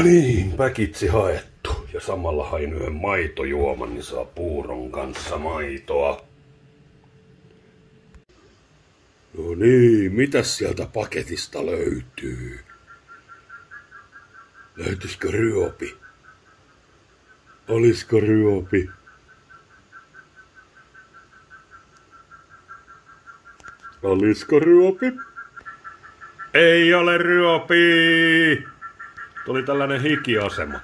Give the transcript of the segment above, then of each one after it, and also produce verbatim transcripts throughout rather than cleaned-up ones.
No niin, päkitsi haettu. Ja samalla hain yhden maitojuoman, niin saa puuron kanssa maitoa. No niin, mitäs sieltä paketista löytyy? Löytyisikö ryöpi? Olisiko ryöpi? Olisiko ryöpi? Ei ole ryöpi! Tuli tällainen hikiasema.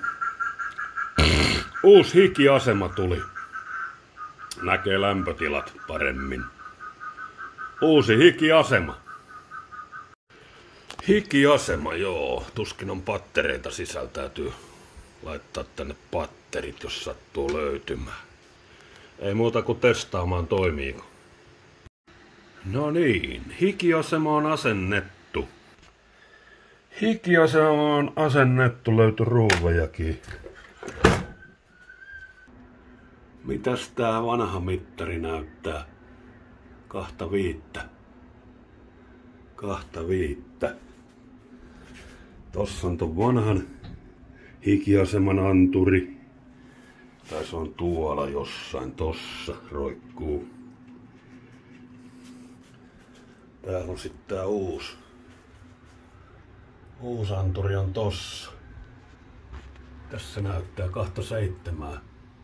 Uusi hikiasema tuli. Näkee lämpötilat paremmin. Uusi hikiasema. Hikiasema, joo. Tuskin on pattereita sisällä. Täytyy laittaa tänne patterit, jos sattuu löytymään. Ei muuta kuin testaamaan, toimiiko. No niin, hikiasema on asennettu. Hikiasema on asennettu, löytyi ruuvajakin. Mitäs tää vanha mittari näyttää? Kahta viittä. Kahta viittä. Tossa on ton vanhan hikiaseman anturi. Tai se on tuolla jossain, tossa roikkuu. Täällä on sitten tää uusi. Uusi anturi on tossa. Tässä näyttää kahta seitsemää.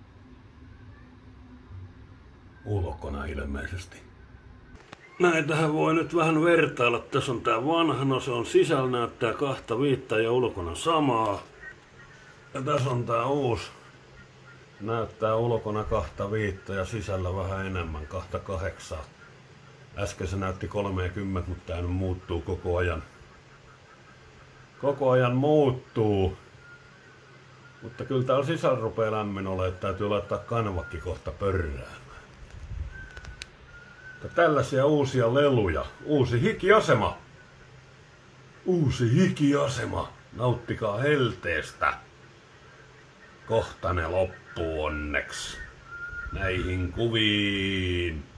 Ulkona ilmeisesti. Näitähän voi nyt vähän vertailla. Tässä on tää vanha, no se on sisällä näyttää kahta viittä ja ulkona samaa. Ja tässä on tää uusi. Näyttää ulkona kahta viittä ja sisällä vähän enemmän, kahta kahdeksaa. Äsken se näytti kolmekymmentä, mutta tää nyt muuttuu koko ajan. Koko ajan muuttuu. Mutta kyllä täällä sisällä rupeaa lämmin olemaan, että täytyy laittaa kanvakki kohta pörräämään. Tällaisia uusia leluja. Uusi hikiasema. Uusi hikiasema. Nauttikaa helteestä. Kohta ne loppuu onneksi. Näihin kuviin.